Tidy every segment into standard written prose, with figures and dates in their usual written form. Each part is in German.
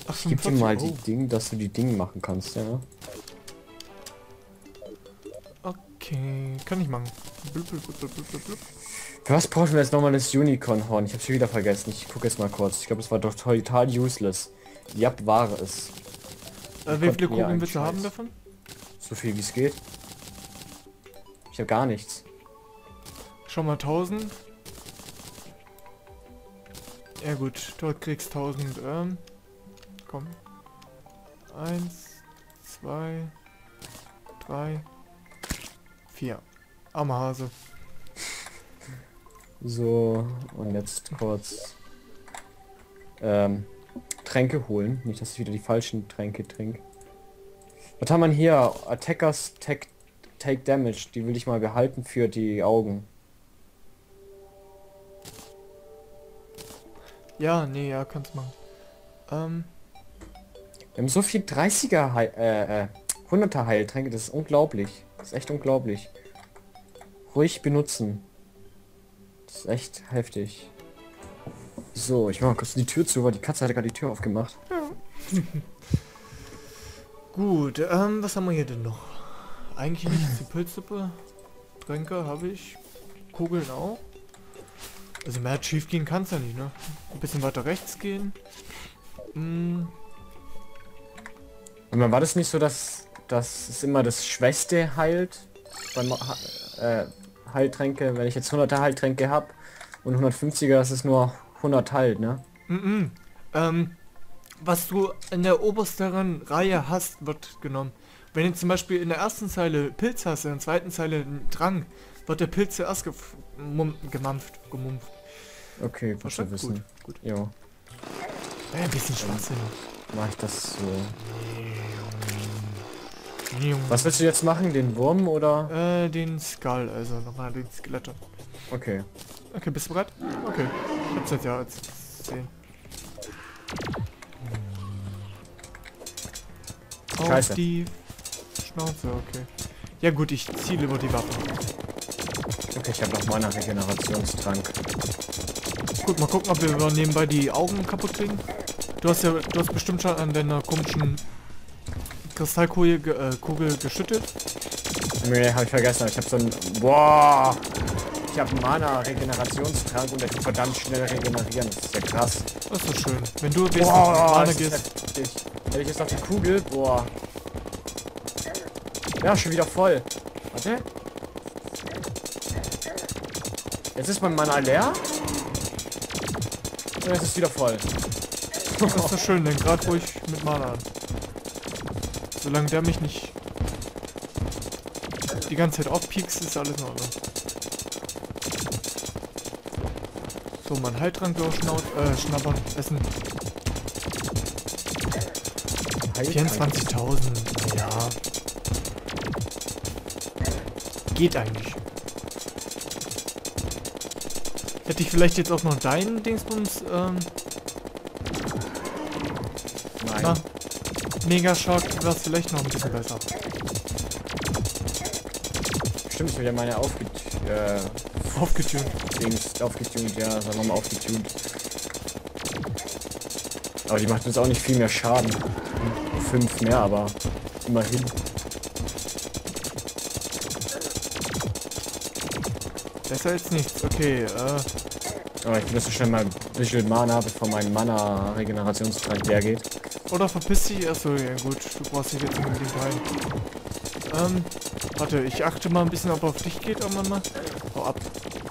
Ach, Ich geb dir 45, mal die oh. Dinge, dass du die Dinge machen kannst, ja. Okay, kann ich machen. Blub, blub, blub, blub, blub, blub. Für was brauchen wir jetzt nochmal das Unicorn-Horn? Ich hab's schon wieder vergessen. Ich gucke jetzt mal kurz. Ich glaube, es war doch total useless. Ja, war es. Wie viele konnten ja Kugeln willst du einen haben Scheiß. davon? So viel wie es geht. Ich habe gar nichts. Schon mal 1000. Ja gut, dort kriegst 1000. Komm. 1, 2, 3, 4. Armer Hase. So, und jetzt kurz Tränke holen. Nicht, dass ich wieder die falschen Tränke trinke. Was haben wir hier? Attackers take Damage. Die will ich mal behalten für die Augen. Ja, nee, ja, kannst machen. Wir haben so viel 30er 100er Heiltränke. Das ist unglaublich. Das ist echt unglaublich. Ruhig benutzen. Das ist echt heftig. So, ich mach kurz die Tür zu, weil die Katze hat gerade die Tür aufgemacht. Gut, was haben wir hier denn noch? Eigentlich nichts. Die Pilzsuppe. Tränke habe ich. Kugeln auch. Also mehr schief gehen kann es ja nicht, ne? Ein bisschen weiter rechts gehen. Und war das nicht so, dass es immer das Schwächste heilt? Beim Heiltränke, wenn ich jetzt 100er Heiltränke habe und 150er, das ist nur 100 halt, ne? Was du in der obersten Reihe hast, wird genommen. Wenn du zum Beispiel in der ersten Zeile Pilz hast, in der zweiten Zeile einen Drang, wird der Pilz zuerst gemumpft. Okay, gut zu Verstanden? wissen. Gut. Jo, Ein bisschen schwachsinnig. mach ich das so. Was willst du jetzt machen? Den Wurm oder? Den Skull, also nochmal den Skeleton. Okay. Okay, bist du bereit? Okay. Ich hab's jetzt ja als 10. Scheiße. Auf die Schnauze, okay. Ja gut, ich ziele über die Waffe. Okay, ich habe noch meinen Regenerationstrank. Gut, mal gucken, ob wir nebenbei die Augen kaputt kriegen. Du hast bestimmt schon an deiner komischen Kristallkugel Kugel geschüttet. Nee, habe ich vergessen. Ich habe so ein... Boah! Ich habe einen Mana-Regenerationstrank und der kann verdammt schnell regenerieren. Das ist ja krass. Das ist schön. Wenn du jetzt Boah, auf Mana das ist gehst. heftig. Wenn ich jetzt auf die Kugel... Boah. Ja, schon wieder voll. Warte. Jetzt ist mein Mana leer. Und jetzt ist wieder voll. Das ist so schön, denn gerade ruhig mit Mana an. Solange der mich nicht die ganze Zeit aufpiekst, ist alles in Ordnung. So, mein Heiltrank schnappern, essen. 24.000, ja. Geht eigentlich. Hätte ich vielleicht jetzt auch noch deinen Dingsbums, Nein. na, Mega Shock wäre es vielleicht noch ein bisschen besser. Stimmt, ich will ja meine Aufgetunt. aufgetunt, ja, sagen wir mal aufgetunt. Aber die macht jetzt auch nicht viel mehr Schaden. 5 mehr, aber immerhin. Besser als nichts. Okay, Aber ich will das so schnell mal ein bisschen Mana, bevor mein Mana-Regenerationstrank leer geht. oder verpiss dich. Achso, ja gut, du brauchst dich jetzt nicht unbedingt heilen. Warte, ich achte mal ein bisschen, ob er auf dich geht irgendwann mal. Hau ab.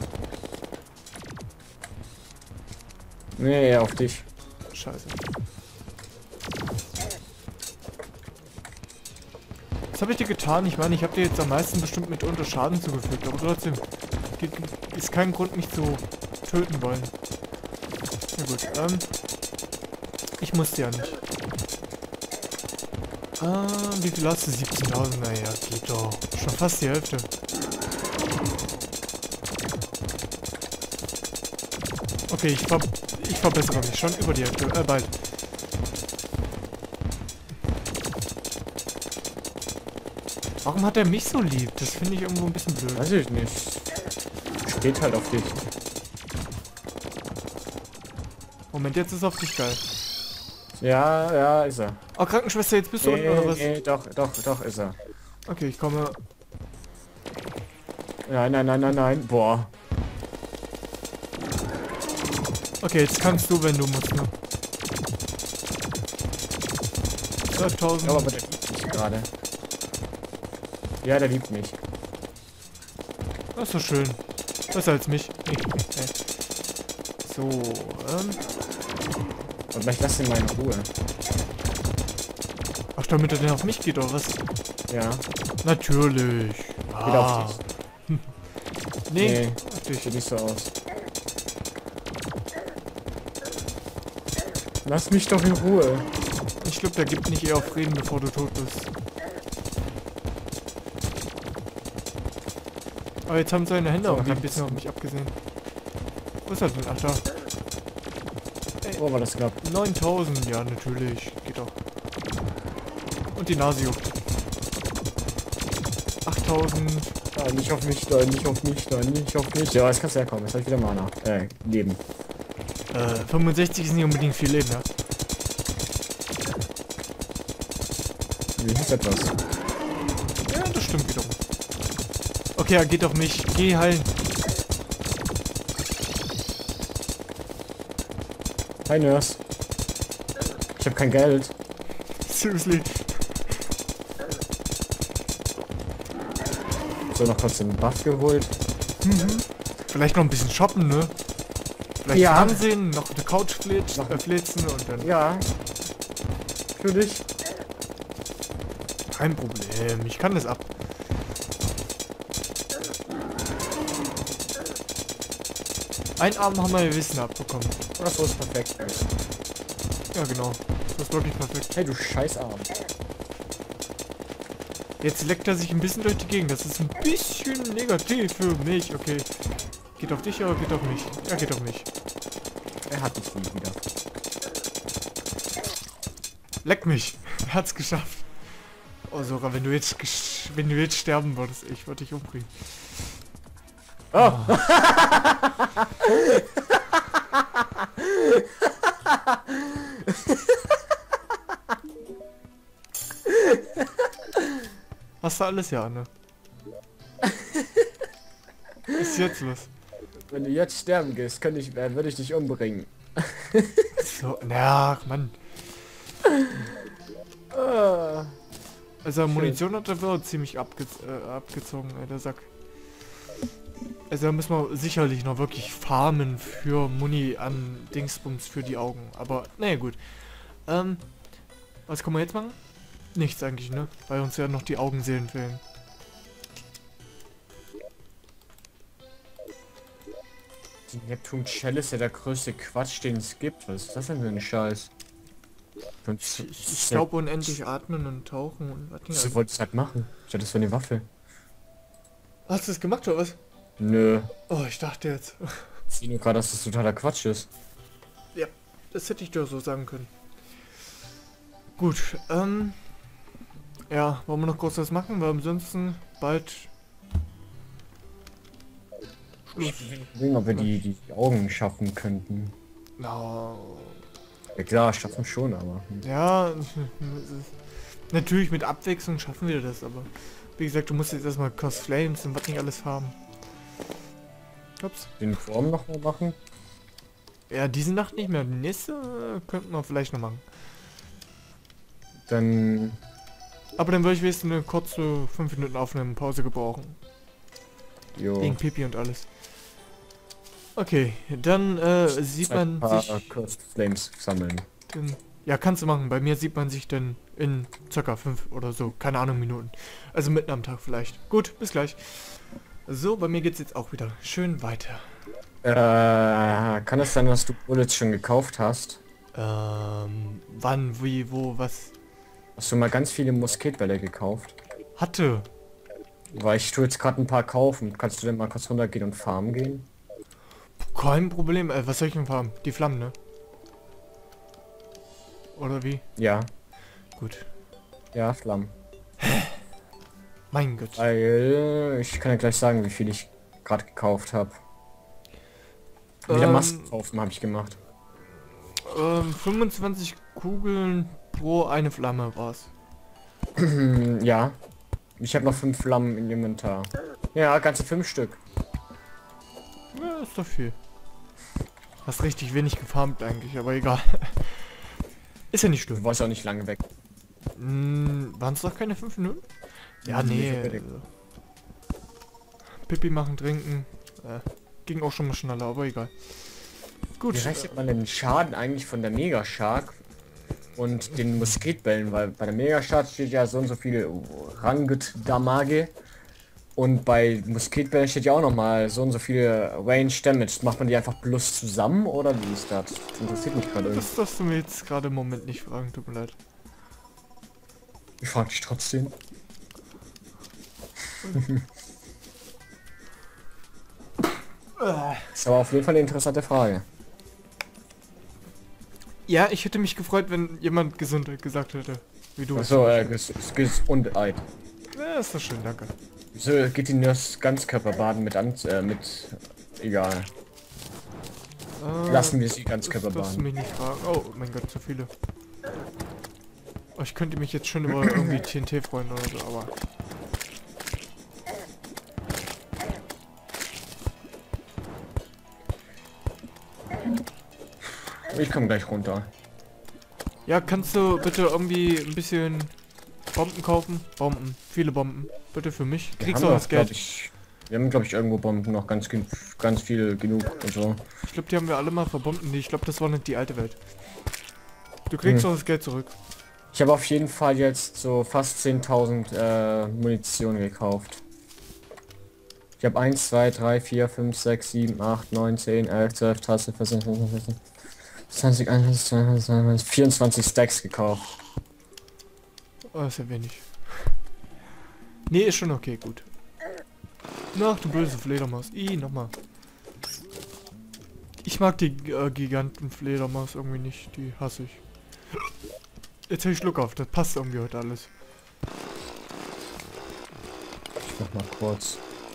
Nee, auf dich. Scheiße. Was habe ich dir getan? Ich meine, ich habe dir jetzt am meisten bestimmt mitunter Schaden zugefügt, aber trotzdem ist kein Grund, mich zu töten wollen. Na gut, ich musste ja nicht. Wie viel hast du? 17.000? Naja, geht doch. Schon fast die Hälfte. Okay, ich verbessere mich schon über die Hälfte. Bald. Warum hat er mich so lieb? Das finde ich irgendwo ein bisschen blöd. Weiß ich nicht. Steht halt auf dich. Moment, jetzt ist auf dich geil. Ja, ja, ist er. Oh, Krankenschwester, jetzt bist du unten oder was? Nee, doch, ist er. Okay, ich komme. Nein. Boah. Okay, jetzt kannst du, wenn du musst, ne? 12.000. Ja, aber der liebt mich gerade. Ja, der liebt mich. Das ist so schön. Besser als mich. So, Und vielleicht lass ihn mal in Ruhe. Ach, damit er denn auf mich geht, oder was? Ja. Natürlich. Geht auf dich. Nee, Nee, auf dich. sieht nicht so aus. Lass mich doch in Ruhe. Ich glaube, der gibt nicht eher auf Reden, bevor du tot bist. Aber jetzt haben seine Hände So, auch ein hat- bisschen auf mich abgesehen. Was ist das denn? Ach da. Wo war das knapp? 9000, ja natürlich. Geht doch. Und die Nase juckt. 8000. Nein, nicht auf mich, nicht auf mich. Ja, jetzt kannst du herkommen. Jetzt hab ich wieder Mana. Leben. 65 ist nicht unbedingt viel Leben, ja. Wie hieß etwas? Ja, das stimmt wiederum. Okay, er geht auf mich. Geh heilen. Hi Nurse. Ich habe kein Geld. Seriously. So, noch kurz den Buff geholt. Vielleicht noch ein bisschen shoppen, ne? Vielleicht Ja. Fernsehen, noch eine Couch flitzen und dann... Ja. Für dich. Kein Problem, ich kann das ab. Einen Abend haben wir ihr Wissen abbekommen. Oder so ist perfekt. Ja, genau. Das ist wirklich perfekt. Hey, du Scheißarm. Jetzt leckt er sich ein bisschen durch die Gegend. Das ist ein bisschen negativ für mich. Okay. Geht auf dich, aber geht auf mich. Ja, geht auf mich. Er hat dich nie wieder. Leck mich. Er hat's geschafft. Oh, sogar wenn du jetzt sterben würdest, ich würde dich umbringen. Oh! Hast du alles, ja, ne? Was ist jetzt los? Wenn du jetzt sterben gehst, würde ich dich umbringen. So, na, Mann. Also Munition hat er wohl ziemlich abgezogen, der Sack. Also da müssen wir sicherlich noch wirklich farmen für Muni an Dingsbums für die Augen. Aber naja gut. Was können wir jetzt machen? Nichts eigentlich, ne? Weil uns ja noch die Augenseelen fehlen. Die Neptun Shell ist ja der größte Quatsch, den es gibt. Was ist das denn für ein Scheiß? Ich glaube unendlich atmen und tauchen und was Du wolltest halt machen. Ich hatte das für eine Waffe. Hast du es gemacht oder was? Nö. Oh, ich dachte jetzt. Ich sehe nur gerade, dass das totaler Quatsch ist. Ja, das hätte ich dir so sagen können. Gut, ja, wollen wir noch kurz was machen, weil ansonsten bald Schluss. Sehen, ob wir die Augen schaffen könnten. Na, Ja klar, schaffen schon, aber... ja, natürlich mit Abwechslung schaffen wir das, aber wie gesagt, du musst jetzt erstmal Cost Flames und was nicht alles haben. Ups. Den Form noch mal machen? Ja, diese Nacht nicht mehr, die nächste könnten wir vielleicht noch machen. Dann... Aber dann würde ich wenigstens eine kurze 5 Minuten Aufnahmepause gebrauchen. Jo. Wegen Pipi und alles. Okay, dann sieht man sich... Cursed Flames sammeln. Ja, kannst du machen. Bei mir sieht man sich dann in ca. 5 oder so, keine Ahnung, Minuten. Also mitten am Tag vielleicht. Gut, bis gleich. So, bei mir geht's jetzt auch wieder schön weiter. Kann es sein, dass du Bullets schon gekauft hast? Wann, wie, wo, was? Hast du mal ganz viele Musketbälle gekauft? Hatte. Weil ich tue jetzt gerade ein paar kaufen. Kannst du denn mal kurz runtergehen und farmen gehen? Kein Problem. Was soll ich denn haben? Die Flammen, ne? Oder wie? Ja. Gut. Ja, Flammen. Mein Gott. Weil ich kann ja gleich sagen, wie viel ich gerade gekauft habe. Wieder Masken kaufen habe ich gemacht. 25 Kugeln pro eine Flamme war's. Ja. Ich habe noch 5 Flammen im Inventar. Ja, ganze 5 Stück. Ja, ist doch viel. Hast richtig wenig gefarmt eigentlich, aber egal. Ist ja nicht Du schlimm. warst auch nicht lange weg. Waren es doch keine 5 Minuten? Ja, nee. unbedingt. Pipi machen, trinken. Ging auch schon mal schneller, aber egal. Gut. Wie rechnet man den Schaden eigentlich von der Mega Shark und den Musketbällen? Weil bei der Mega Shark steht ja so und so viel Ranget Damage. Und bei Musketbällen steht ja auch noch mal so und so viel Range Damage. Macht man die einfach bloß zusammen oder wie ist das? Das interessiert mich gerade irgendwie. Das darfst du mir jetzt gerade im Moment nicht fragen, tut mir leid. Ich frage dich trotzdem. Ist aber auf jeden Fall eine interessante Frage. Ja, ich hätte mich gefreut, wenn jemand Gesundheit gesagt hätte. Wie du. Achso, Gesundheit. Ja, ist doch schön, danke. So geht die Nurse Ganzkörperbaden mit egal. Lassen wir sie Das darfst du Ganzkörperbaden. mich nicht fragen. Oh mein Gott, so viele. Oh, ich könnte mich jetzt schon über irgendwie TNT freuen oder so, aber... Ich komme gleich runter. Ja, kannst du bitte irgendwie ein bisschen Bomben kaufen? Bomben. Viele Bomben. Bitte für mich. Kriegst du auch das Geld? Wir haben glaube ich irgendwo Bomben noch ganz viel genug und so. Ich glaube, die haben wir alle mal verbomben. Nee, ich glaube, das war nicht die alte Welt. Du kriegst auch das Geld zurück. Ich habe auf jeden Fall jetzt so fast 10.000 Munition gekauft. Ich habe 1, 2, 3, 4, 5, 6, 7, 8, 9, 10, 11, 12, 13, 14, 15, 16, 20, 21, 22, 23, 24 Stacks gekauft. Oh, ist ja wenig. Nee, ist schon okay, gut. Ach, du böse Fledermaus. Nochmal. Ich mag die Gigantenfledermaus irgendwie nicht. Die hasse ich. Jetzt hab ich Schluck auf. Das passt irgendwie heute alles. Ich mach mal kurz.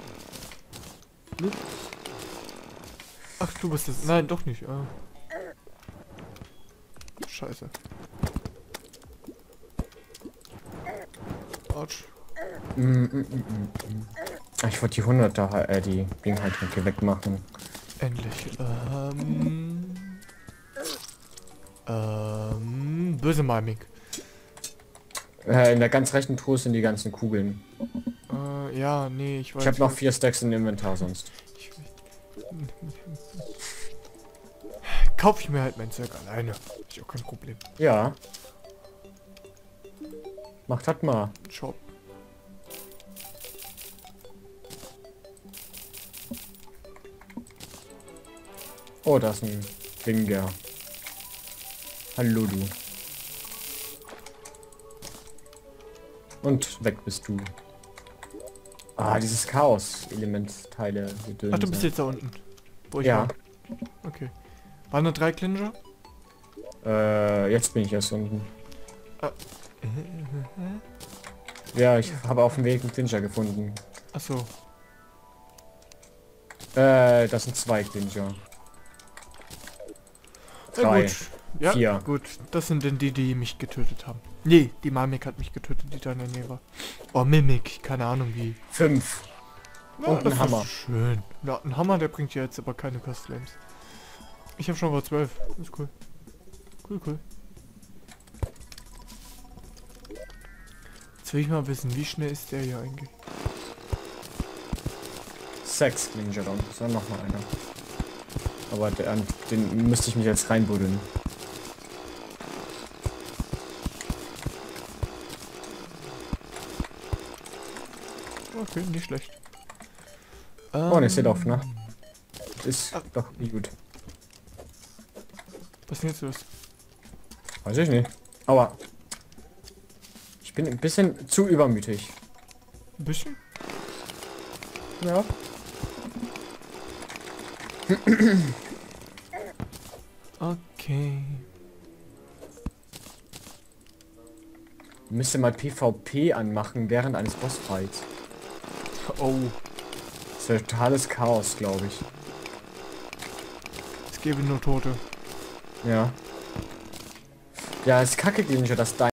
Ach, du bist das. Nein, doch nicht. Scheiße. Autsch. Ich wollte die 100er, die Blingheiltränke wegmachen. Endlich. Böse Mimik. In der ganz rechten Truhe sind die ganzen Kugeln. Ja, nee, ich weiß. Ich habe noch 4 Stacks im Inventar sonst. Kauf ich mir halt mein Zeug alleine. Ist ja auch kein Problem. Ja. Macht halt mal. Shop. Oh, da ist ein Finger. Hallo du. Und weg bist du. Ah, dieses Chaos-Elementteile. Ach, du bist jetzt da unten. Wo ich Ja. war. Okay. Waren da 3 Klinger? Jetzt bin ich erst unten. Ah. Ja, ich habe auf dem Weg einen Clincher gefunden. Achso. Das sind 2 Clincher. Ja, 3. gut. Ja, 4. gut. Das sind denn die, die mich getötet haben. Nee, die Mimik hat mich getötet, die da in der Nähe war. Oh, Mimik. Keine Ahnung wie. 5. Ja, Und das ein ist Hammer. Schön. Ja, ein Hammer, der bringt ja jetzt aber keine Cost Flames. Ich habe schon mal 12. Das ist cool. Cool. Jetzt will ich mal wissen, wie schnell ist der hier eigentlich? 6 Clincher da unten. Ist noch mal einer. Aber den müsste ich mich jetzt reinbuddeln. Okay, nicht schlecht. Oh, ne, steht auf, ne? Ist doch gut. Was ist denn jetzt los? Weiß ich nicht. Aber ich bin ein bisschen zu übermütig. Ein bisschen? Ja. Okay. Müsste mal PvP anmachen während eines Bossfights. Oh, Das wäre totales Chaos, glaube ich. es gäbe nur Tote. Ja. Ja, es kacke gegen das Dein.